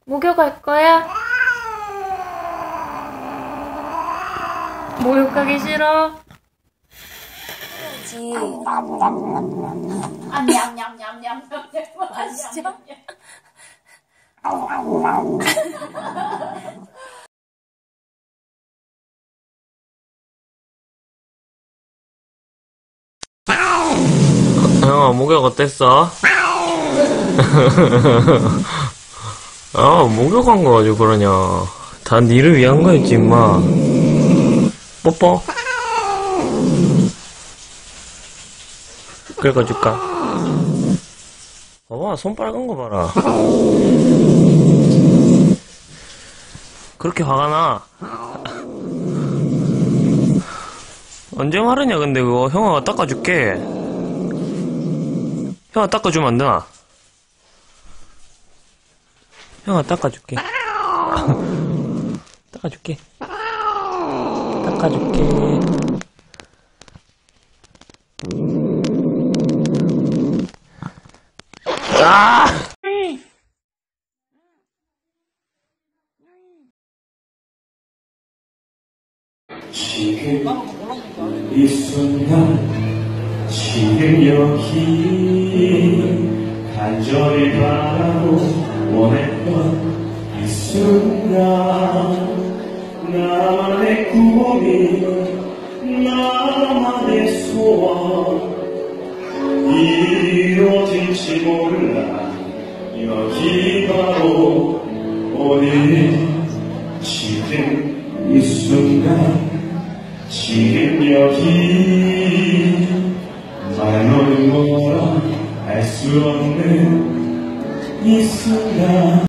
목욕할 거야? 목욕하기 싫어? 지 아, 냠냠냠냠냠. 아, 진짜? 형아, 목욕 어땠어? 아, 목욕한 거 가지고 그러냐. 다 니를 위한 거였지, 임마. 뽀뽀. 긁어줄까? 봐봐, 손 빨간 거 봐라. 그렇게 화가 나? 언제 마르냐, 근데 그거. 형아가 닦아줄게. 형아 닦아주면 안 되나? 형아 닦아줄게. 닦아줄게. 닦아줄게. 아! 지금 이 순간 지금 여기 간절히 바라고 원했던 이 순간 나만의 꿈이 나만의 소원 이루어질지 몰라 여기 바로 오늘 지금 이 순간 지금 여기 말로는 뭐라 알 수 없는 이 순간